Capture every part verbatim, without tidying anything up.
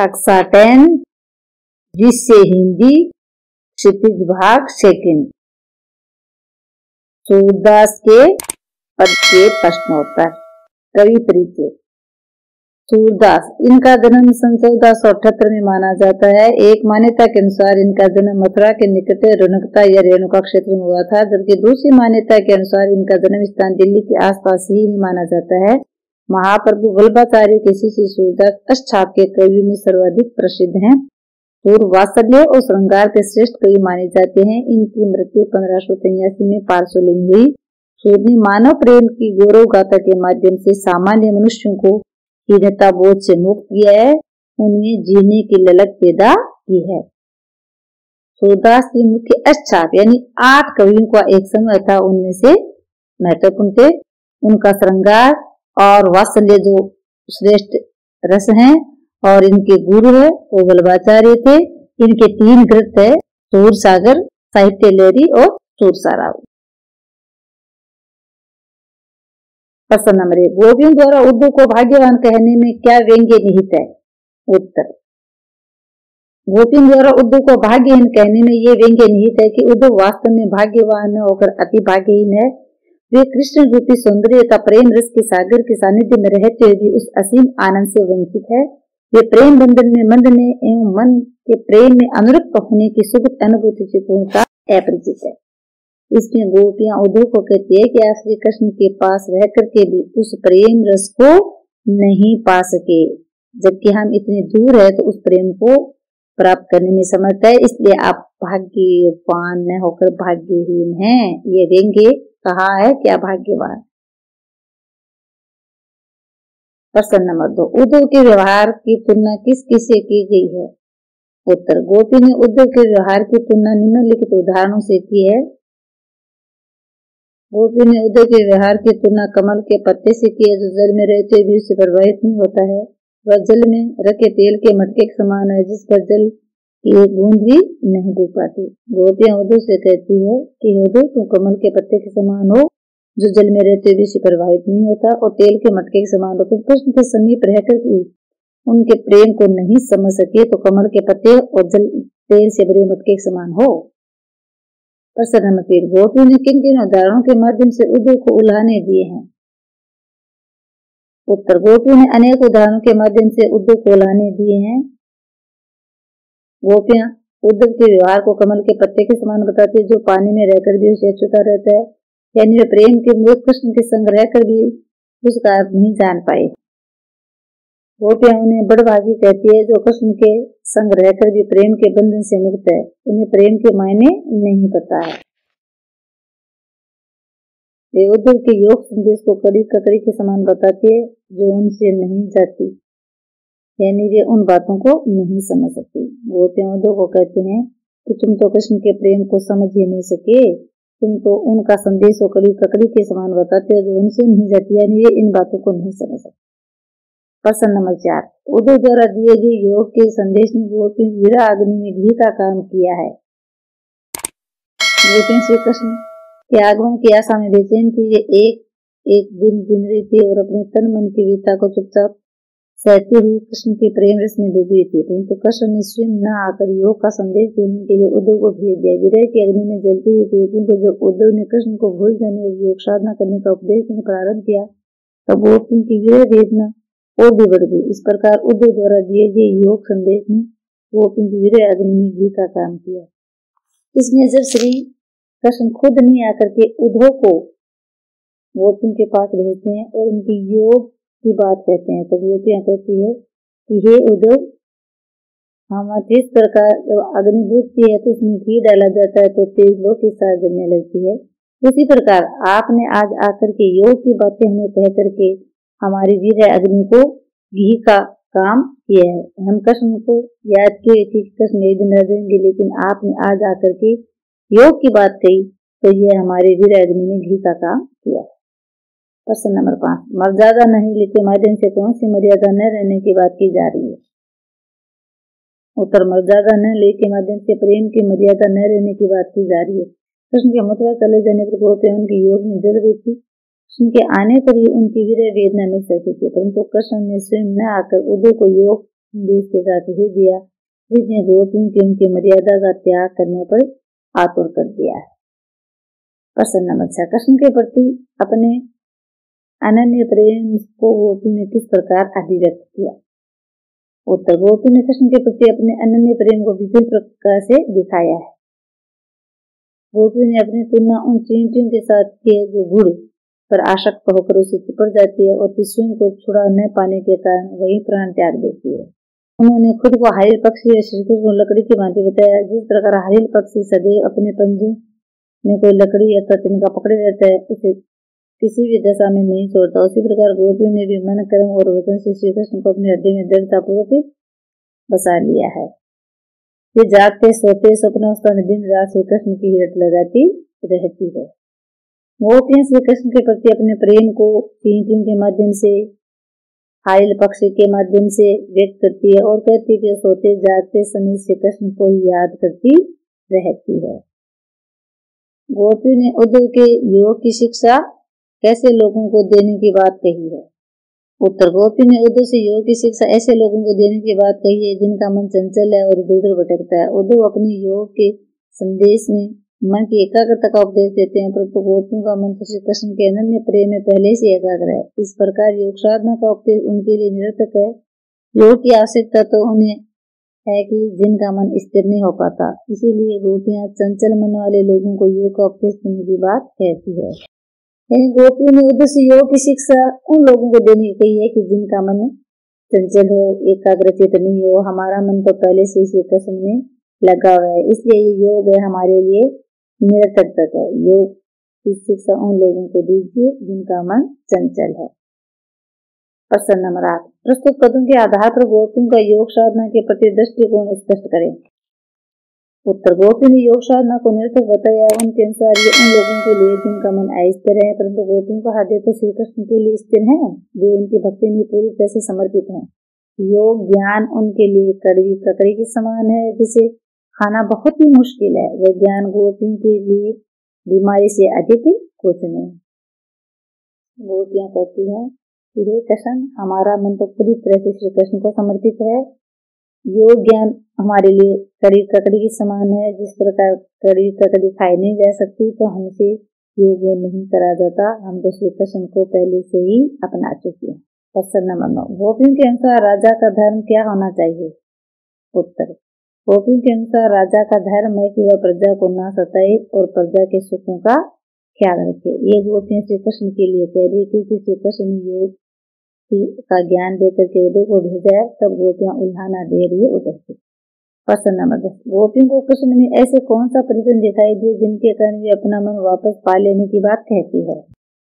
कक्षा टेन विषय हिंदी क्षितिज भाग सेकंड। सूरदास के पद के प्रश्नोत्तर। कवि परिचय। सूरदास, इनका जन्म सन चौदह सौ अठहत्तर में माना जाता है। एक मान्यता के अनुसार इनका जन्म मथुरा के निकट रौनकता या रेणुका क्षेत्र में हुआ था, जबकि दूसरी मान्यता के अनुसार इनका जन्म स्थान दिल्ली के आसपास ही माना जाता है। महाप्रभु वल्लभाचार्य के शिष्य सूरदास अष्टछाप के कवियों में सर्वाधिक प्रसिद्ध हैं। पूर्व वात्सल्य और श्रृंगार के श्रेष्ठ कवि माने जाते हैं। इनकी मृत्यु पंद्रह सौ तिरासी में पारसोली में हुई। सूद ने मानव प्रेम की गौरव गाथा के माध्यम से सामान्य मनुष्यों को हीनता बोध से मुक्त किया है, उनमें जीने की ललक पैदा की है। सूरदास के मुख्य अष्टछाप यानी आठ कवियों का एक समय था, उनमें से महत्वपूर्ण थे उनका श्रृंगार और वात्सल्य जो श्रेष्ठ रस हैं, और इनके गुरु है वो वल्लभाचार्य थे। इनके तीन ग्रंथ है, सूरसागर, साहित्य लहरी और सूरसारावली। प्रश्न नंबर एक, गोपियों द्वारा उद्धव को भाग्यवान कहने में क्या व्यंग्य निहित है? उत्तर, गोपियों द्वारा उद्धव को भाग्यहीन कहने में ये व्यंग्य निहित है कि उद्धव वास्तव में भाग्यवान होकर अति भाग्यहीन है। वे कृष्ण रूपी सौंदर्य तथा प्रेम रस के सागर के सानिध्य में रहते हुए भी उस असीम आनंद से वंचित है। वे प्रेम बंधन में बंधने एवं मन के प्रेम में अनुरक्त होने की सुखद अनुभूति से पूर्णता अपरिचित है। इसमें गोपियां उद्धव को कहती है कि आप श्री कृष्ण के पास रह करके भी उस प्रेम रस को नहीं पा सके, जबकि हम इतने दूर है तो उस प्रेम को प्राप्त करने में समर्थ है, इसलिए आप भाग्यवान न होकर भाग्यहीन हैं। ये व्यंग्य कहा है क्या भाग्यवान। प्रश्न नंबर दो, उद्धव के व्यवहार की तुलना किस किससे की गई है? उत्तर, गोपी ने उद्धव के व्यवहार की तुलना निम्नलिखित उदाहरणों से की है। गोपी ने उद्धव के व्यवहार की तुलना कमल के पत्ते से की है, जो जल में रहते भी उससे प्रभावित नहीं होता है। वह जल में रखे तेल के मटके के समान है, जिस पर जल की एक बूंद भी नहीं डूब पाती। गोपियां उद्धव से कहती है कि उद्धव, तुम कमल के पत्ते के समान हो, जो जल में रहते भी उससे प्रभावित नहीं होता, और तेल के मटके के समान हो। तुम कृष्ण के समीप रहकर भी उनके प्रेम को नहीं समझ सके, तो कमल के पत्ते और जल तेल से भरे मटके के समान हो। प्रश्न नंबर तीन, गोपी ने किन किन उदाहरणों के माध्यम से उद्धव को उल्हाने दिए हैं? उत्तर, गोपी ने अनेक उदाहरणों के माध्यम से उद्धव को उल्हाने दिए हैं। गोपियां उद्धव के व्यवहार को कमल के पत्ते के समान बताती है, जो पानी में रहकर भी उसे अछूता रहता है, यानी वे प्रेम के मूर्ख कृष्ण के संग रहकर भी उसका अर्थ नहीं जान पाए। गोपियां उन्हें बड़भागी कहती है, जो कृष्ण के संग रहकर भी प्रेम के बंधन से मुक्त है, उन्हें प्रेम के मायने नहीं पता है। वे उद्धव के योग संदेश को कड़ी ककड़ी के समान बताती है, जो उनसे नहीं जाती, यानी वे उन बातों को नहीं समझ सकती। गोपियां उद्धव को कहते हैं कि तुम तो कृष्ण के प्रेम को समझ ही नहीं सके, तुम तो उनका संदेश को कड़ी ककड़ी के समान बताते हो, जो उनसे नहीं जाती, यानी वे इन बातों को नहीं समझ सकते। प्रश्न नंबर चार, उद्धव द्वारा दिए गए योग के संदेश ने गोपी वीरा अग्नि में घी का काम किया है। गोपी श्री कृष्ण के आगमन की आशा में बेचैन थी। वे एक एक दिन गिन रही थी और अपने तन मन की वीरता को चुपचाप सहती हुई कृष्ण के प्रेम रस में डूबी थी, परंतु कृष्ण ने स्वयं न आकर योग का संदेश देने के लिए उद्धव को भेज दिया। विरह की अग्नि में जलती हुई गोपियों को जब उद्धव ने कृष्ण को भूल जाने और योग साधना करने का उपदेश देना प्रारंभ किया, तब गोपियों की विरह वेदना और भी बढ़ गई। इस प्रकार उद्धव द्वारा दिए गए योग संदेश ने गोपियों की विरह अग्नि में घी का काम किया। इसमें जब श्री कृष्ण खुद नहीं आकर के उद्धव को गोपियों के पास भेजते हैं और उनकी योग की बात कहते हैं, तो गोपियां कहती है कि हे उद्धव, हम जिस प्रकार अग्नि बुझती है तो उसमें घी डाला जाता है तो तेज लो के साथ जलने लगती है, उसी प्रकार आपने आज आकर के योग की बातें हमें कह करके हमारी वीर अग्नि को घी का काम किया है। हम कृष्ण को याद किए थी, कृष्ण एक दिन रह जाएंगे, लेकिन आपने आज आकर के योग की बात कही, तो ये हमारे वीर अग्नि में घी का काम किया है। प्रश्न नंबर पांच, मर्यादा नहीं के माध्यम से कौन सी मर्यादा न रहने की बात की जा रही है? उत्तर, मर्यादा न ले के माध्यम से प्रेम की मर्यादा न रहने की बात की जा रही है। कृष्ण के मथुरा चले जाने पर गोपियां उनके योग में जल रही थी। कृष्ण के आने पर ही उनकी विरह वेदना मिट सकती थी, परंतु कृष्ण ने स्वयं न आकर उद्धव को योग संदेश के साथ भेज दिया, जिसने गोपियों की उनकी मर्यादा का त्याग करने पर आतुर कर दिया है। प्रश्न नंबर छह, कृष्ण के प्रति अपने अनन्य प्रेम को गोपियों ने किस प्रकार अभिव्यक्त किया? उत्तर, गोपियों ने कृष्ण के प्रति अपने अनन्य प्रेम को विभिन्न प्रकार से दिखाया है। गोपियों ने अपनी तुलना उन चींटियों के साथ की है जो गुड़ पर आसक्त होकर उसे चिपट जाती है और फिर स्वयं को छुड़ा न पाने के कारण वही प्राण त्याग देती है। उन्होंने खुद को हरिल पक्षी या श्रीकृष्ण को लकड़ी की भांति बताया। जिस प्रकार हरिल पक्षी सदैव अपने पंजों में कोई लकड़ी या तिनका पकड़े रहता है, उसे किसी भी दशा में नहीं छोड़ता, उसी प्रकार गोपियों ने भी मन, कर्म और वचन से श्री कृष्ण को अपने हृदय में दृढ़ता पूर्वक बसा लिया है। ये जागते सोते स्वप्नावस्था में दिन रात श्री कृष्ण की रट लगाती रहती है। गोपियां श्री कृष्ण के प्रति अपने प्रेम को चींटियों के माध्यम से, हाइल पक्षी के माध्यम से व्यक्त करती है और कहती है कि सोते जागते समय श्री कृष्ण को ही याद करती रहती है। गोपियों ने उद्धव के योग की शिक्षा कैसे लोगों को देने की बात कही है? उत्तर, गोपी ने उद्धव से योग की शिक्षा ऐसे लोगों को देने की बात कही है जिनका मन चंचल है और इधर उधर भटकता है। उद्धव अपने योग के संदेश में मन की एकाग्रता का उपदेश देते हैं, परंतु गोपियों का मन श्री कृष्ण के अनन्य प्रेम में पहले से एकाग्र है। इस प्रकार योग साधना का उपदेश उनके लिए निरर्थक है। योग की आवश्यकता तो उन्हें है कि जिनका मन स्थिर नहीं हो पाता, इसीलिए गोपियां चंचल मन वाले लोगों को योग का उपदेश देने की बात कहती है। गोपियों ने उद्धव से योग की शिक्षा उन लोगों को देने की कही है कि जिनका मन चंचल हो, एकाग्रचित नहीं हो। हमारा मन तो पहले से श्री कृष्ण में लगा हुआ है, इसलिए ये योग है हमारे लिए निरर्थक है। योग की शिक्षा उन लोगों को दीजिए जिनका मन चंचल है। प्रश्न नंबर आठ, प्रस्तुत पदों के आधार पर गोपियों का योग साधना के प्रति दृष्टिकोण स्पष्ट करें। उत्तर, गोपी ने योग साधना को निरर्थक बताया। उनके अनुसार ये उन लोगों के लिए जिनका मन अस्थिर है, परंतु गोपियों का हृदय तो श्री कृष्ण के लिए स्थिर है, वे उनकी भक्ति में पूरी तरह से समर्पित हैं। योग ज्ञान उनके लिए कड़वी ककड़ी के समान है, जिसे खाना बहुत ही मुश्किल है। वह ज्ञान गोपियों के लिए बीमारी से अधिक कुछ नहीं। गोपियां कहती है कि हे कृष्ण, हमारा मन तो पूरी तरह से श्री कृष्ण को समर्पित है। योग ज्ञान हमारे लिए कड़ी ककड़ी के समान है। जिस प्रकार कड़ी ककड़ी खाई नहीं जा सकती, तो हमसे योग नहीं करा जाता। हम तो श्री कृष्ण को पहले से ही अपना चुके हैं। प्रश्न नंबर नौ, गोपियों के अनुसार राजा का धर्म क्या होना चाहिए? उत्तर, गोपियों के अनुसार राजा का धर्म है कि वह प्रजा को ना सताए और प्रजा के सुखों का ख्याल रखे। ये गोपियां श्री कृष्ण के लिए कह रही, क्योंकि श्री कृष्ण ने योग का ज्ञान देकर के उद्धव को भेजा है, तब गोपियां उल्हाना दे रही है उद्धव से। प्रश्न नंबर दस, गोपियों को कृष्ण में ऐसे कौन सा परिवर्तन दिखाई दिए जिनके कारण वे अपना मन वापस पा लेने की बात कहती है?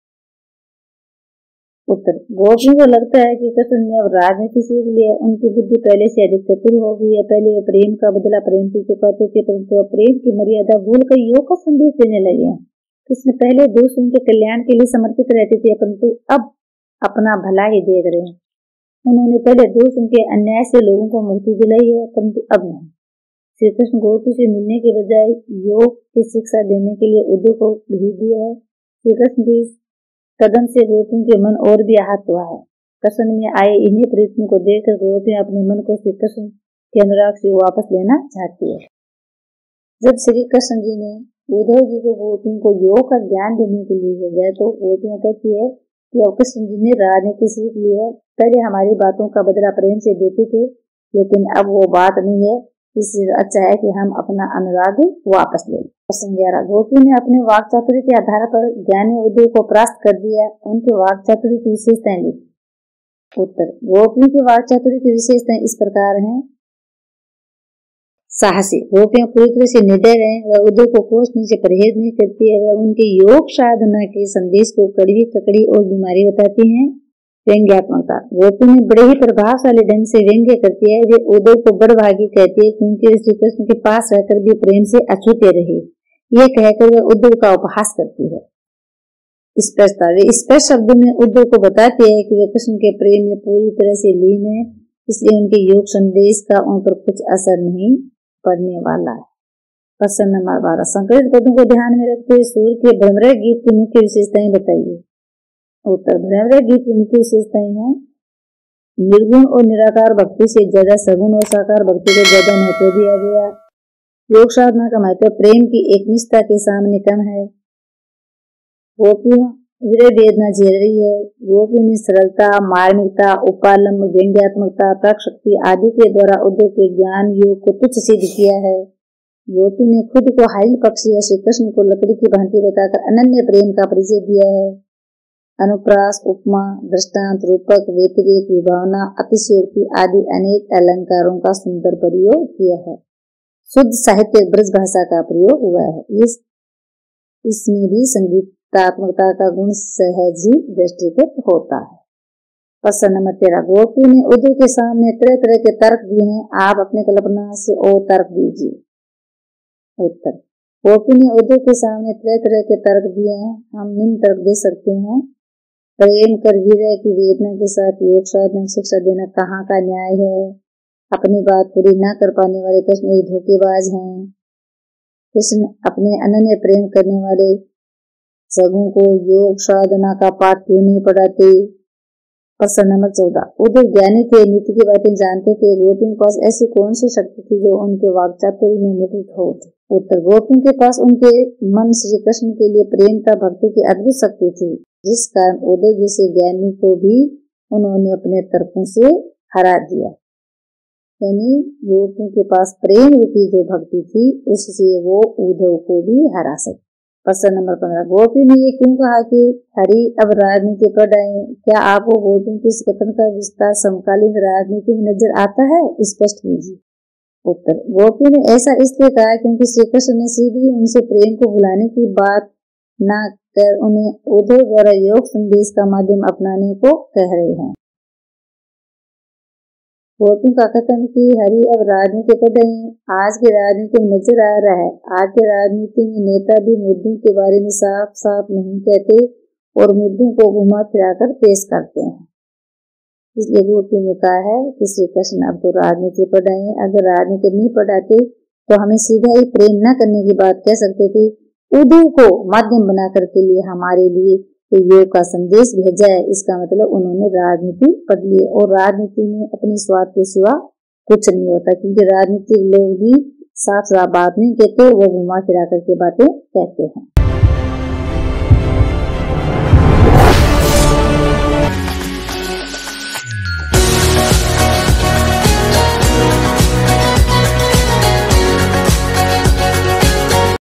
उत्तर, गोपियों को लगता है कि कृष्ण ने अब राजनीति सीख लिया। उनकी बुद्धि पहले से अधिक चतुर हो गई है। पहले वे प्रेम का बदला प्रेम से चुकाते थे, परंतु अब प्रेम की मर्यादा भूलकर योग का संदेश देने लगे हैं। कृष्ण पहले दूसरों के कल्याण के लिए समर्पित रहते थे, परंतु अब अपना भला ही देख रहे हैं। उन्होंने पहले दूसरों के अन्याय से लोगों को मुक्ति दिलाई है, परंतु अब नहीं। श्री कृष्ण गोपी से मिलने के बजाय योग की शिक्षा देने के लिए उद्धव को भेज दिया है। श्री कृष्ण के इस कदम से गोपियों के मन और भी आहत हुआ है। कृष्ण में आए इन्हीं प्रयत्नों को देखकर गोपियां अपने मन को श्री कृष्ण के अनुराग से वापस लेना चाहती है। जब श्री कृष्ण जी ने उद्धव जी को गोपियों को योग का ज्ञान देने के लिए भेजा, तो गोपियां कहती है कि अब कृष्ण जी ने राजनीति सीख ली है। पहले हमारी बातों का बदला प्रेम से देते थे, लेकिन अब वो बात नहीं है। इससे अच्छा है कि हम अपना अनुराग वापस ले लें। प्रश्न ग्यारह, गोपी ने अपने वाक चातुर्य के आधार पर ज्ञानी उद्धव को परास्त कर दिया। उनके वाक चातुर्य की विशेषताएं लिखी। उत्तर, गोपियों के वाक चातुर्य की विशेषताएं इस प्रकार हैं। साहसी, गोपियां पूरी तरह से निडर हैं। वह उद्धव को कोसने से परहेज नहीं करती है। वह उनके योग साधना के संदेश को कड़वी ककड़ी और बीमारी बताती हैं। व्यंग्यात्मकता, गोपी ने बड़े ही प्रभावशाली ढंग से व्यंग्य करती है। वे उद्धव को बड़भागी कहती है, क्योंकि श्री कृष्ण के पास रहकर भी प्रेम से अछूते रहे। ये कहकर वह उद्धव का उपहास करती है। स्पष्टता, वे स्पष्ट शब्दों में उद्धव को बताती है कि वे कृष्ण के प्रेम में पूरी तरह से लीन है, इसलिए उनके योग संदेश का उन पर कुछ असर नहीं पड़ने वाला है। प्रश्न नंबर बारह, संकलित पदों को ध्यान में रखते हुए सूर्य के भ्रमर गीत की मुख्य विशेषताएं बताइए। उत्तर, भ्रमर गीत की मुख्य विशेषताएं हैं निर्गुण और निराकार भक्ति से ज्यादा सगुण और साकार भक्ति को ज्यादा महत्व दिया गया। योग साधना का महत्व प्रेम की एकनिष्ठता के सामने कम है। गोपियों विरह वेदना झेल रही है। गोपियों ने सरलता, मार्मिकता, उपालंब, व्यंग्यात्मकता, प्राकशक्ति आदि के द्वारा उद्धव के ज्ञान योग को तुच्छ सिद्ध किया है। गोपी ने खुद को हाइल पक्षी या श्री कृष्ण को लकड़ी की भांति बताकर अनन्य प्रेम का परिचय दिया है। अनुप्रास, उपमा, दृष्टांत, रूपक, व्यतिरेक, विभावना, अतिशयोक्ति आदि अनेक अलंकारों का सुंदर प्रयोग किया है। शुद्ध साहित्य ब्रज भाषा का प्रयोग हुआ है। इस इसमें भी संगीतात्मकता का गुण सहज ही दृष्टिगत होता है। प्रश्न नंबर तेरह, गोपी ने उद्धव के सामने तरह तरह के तर्क दिए हैं, आप अपने कल्पना से और तर्क दीजिए। उत्तर, गोपी ने उद्धव के सामने तरह तरह के तर्क दिए हैं। हम निम्न तर्क दे सकते हैं। प्रेम कर विरह की वेदना के साथ योग साधना शिक्षा देना कहाँ का न्याय है। अपनी बात पूरी न कर पाने वाले कृष्ण एक धोखेबाज हैं। कृष्ण अपने अनन्य प्रेम करने वाले सगुण को योग साधना का पाठ क्यों नहीं पढ़ाते। प्रश्न नंबर चौदह, उद्धव ज्ञानी थे, नीति की बातें जानते थे। गोपियों के पास ऐसी कौन सी शक्ति थी जो उनके वाक्चातुर्य में मुग्ध हो। उत्तर, गोपियों के पास उनके मन श्री कृष्ण के लिए प्रेम का भक्ति की अद्भुत शक्ति थी, जिस कारण उद्धव जैसे ज्ञानी को भी उन्होंने अपने तर्कों से हरा दिया। यानी गोपियों के पास प्रेम रूपी जो भक्ति थी उससे वो उद्धव को भी हरा सके। प्रश्न नंबर पंद्रह, गोपी ने ये क्यों कहा कि हरि अब राजनीति पर आए। क्या आपको गोपियों के इस कथन का विस्तार समकालीन राजनीति में नजर आता है, स्पष्ट कीजिए। उत्तर, गोपी ने ऐसा इसलिए कहा क्योंकि श्री कृष्ण ने सीधी उनसे प्रेम को भुलाने की बात न कर उन्हें उद्धव द्वारा योग संदेश का माध्यम अपनाने को कह रहे हैं। गोपियों का कथन कि हरि अब राजनीति पर गए आज की राजनीति में नजर आ रहा है। आज की राजनीति में नेता भी मुद्दों के बारे में साफ साफ नहीं कहते और मुद्दों को घुमा फिराकर पेश करते हैं। इसलिए गोपियों ने कहा है कि श्री कृष्ण अब तो राजनीति पर गए, अगर राजनीति नहीं पढ़ाते तो हमें सीधा ही प्रेम न करने की बात कह सकते थे। उद्धव को माध्यम बना करके लिए हमारे लिए योग का संदेश भेजा है। इसका मतलब उन्होंने राजनीति पढ़ ली और राजनीति में अपने स्वार्थ के सिवा कुछ नहीं होता, क्योंकि राजनीतिक लोग भी साफ साफ बात नहीं कहते, वो घुमा फिरा करके बातें कहते हैं।